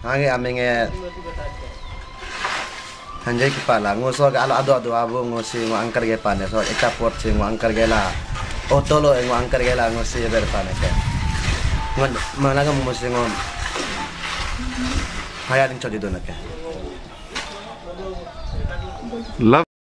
Hangi aminge hanjai kepala ngoso ga ado abu ngosi ngo angkar ge pane so eta pot sing ngo angkar ge la otolo ngo angkar ge la ngosi ber pane ke ngon mana ga ngosi ngo hayalin chodi do na ke Love